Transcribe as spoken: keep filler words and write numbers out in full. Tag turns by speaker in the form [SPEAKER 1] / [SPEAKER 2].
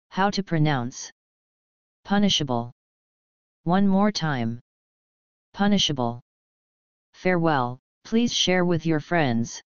[SPEAKER 1] How to pronounce punishable. One more time. Punishable. Farewell, please share with your friends.